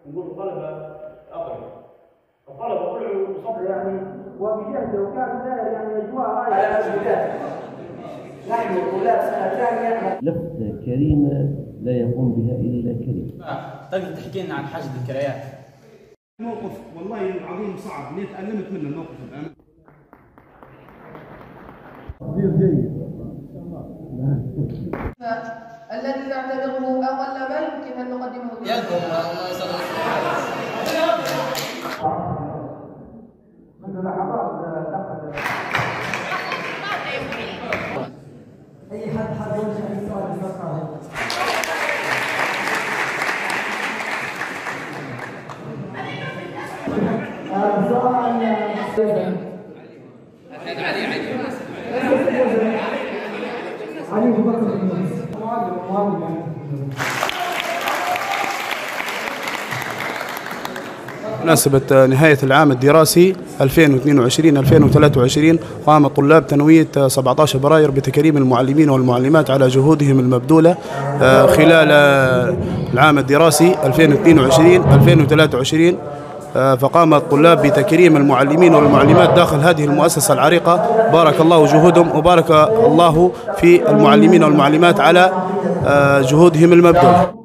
نقول الطلبه اقرب، الطلبه طلعوا بصبر يعني وبجهد، وكان يعني اجواء رائعه على البدايه. نحن طلاب سنه ثانيه. لفتة كريمة لا يقوم بها إلا كريم. تقدر تحكي لنا عن حشد الكريات؟ موقف والله العظيم صعب، ليه تألمت منه الموقف الآن. جيد. الذي نعتبره أقل ما يمكن أن نقدمه أي حد يوجه أي سؤال يفكر. علي أبو بكر بمناسبة نهاية العام الدراسي 2022-2023 قام طلاب تنوية 17 براير بتكريم المعلمين والمعلمات على جهودهم المبذولة خلال العام الدراسي 2022-2023. فقام الطلاب بتكريم المعلمين والمعلمات داخل هذه المؤسسة العريقة. بارك الله جهودهم وبارك الله في المعلمين والمعلمات على جهودهم المبذولة.